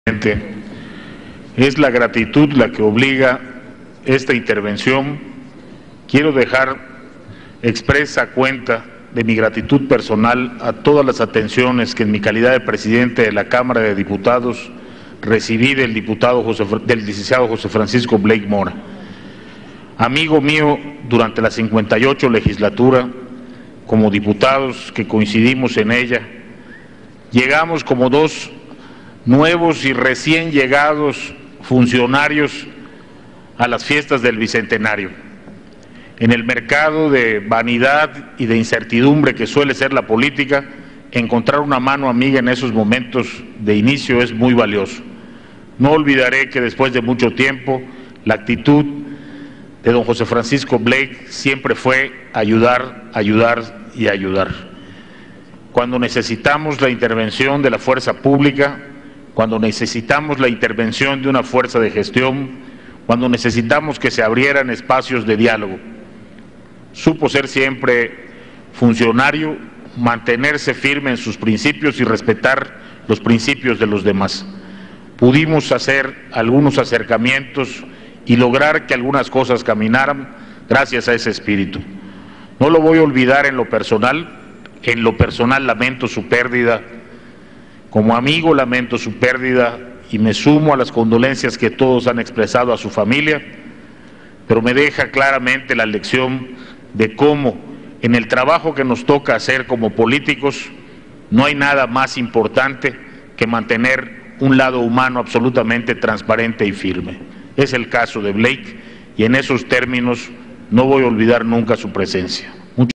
Es la gratitud la que obliga esta intervención. Quiero dejar expresa cuenta de mi gratitud personal a todas las atenciones que en mi calidad de presidente de la Cámara de Diputados recibí del licenciado José Francisco Blake Mora, amigo mío durante la 58 legislatura, como diputados que coincidimos en ella. Llegamos como dos nuevos y recién llegados funcionarios a las fiestas del Bicentenario. En el mercado de vanidad y de incertidumbre que suele ser la política, encontrar una mano amiga en esos momentos de inicio es muy valioso. No olvidaré que después de mucho tiempo, la actitud de don José Francisco Blake siempre fue ayudar, ayudar y ayudar. Cuando necesitamos la intervención de la fuerza pública, cuando necesitamos la intervención de una fuerza de gestión, cuando necesitamos que se abrieran espacios de diálogo, supo ser siempre funcionario, mantenerse firme en sus principios y respetar los principios de los demás. Pudimos hacer algunos acercamientos y lograr que algunas cosas caminaran gracias a ese espíritu. No lo voy a olvidar en lo personal lamento su pérdida, como amigo lamento su pérdida y me sumo a las condolencias que todos han expresado a su familia, pero me deja claramente la lección de cómo en el trabajo que nos toca hacer como políticos no hay nada más importante que mantener un lado humano absolutamente transparente y firme. Es el caso de Blake y en esos términos no voy a olvidar nunca su presencia.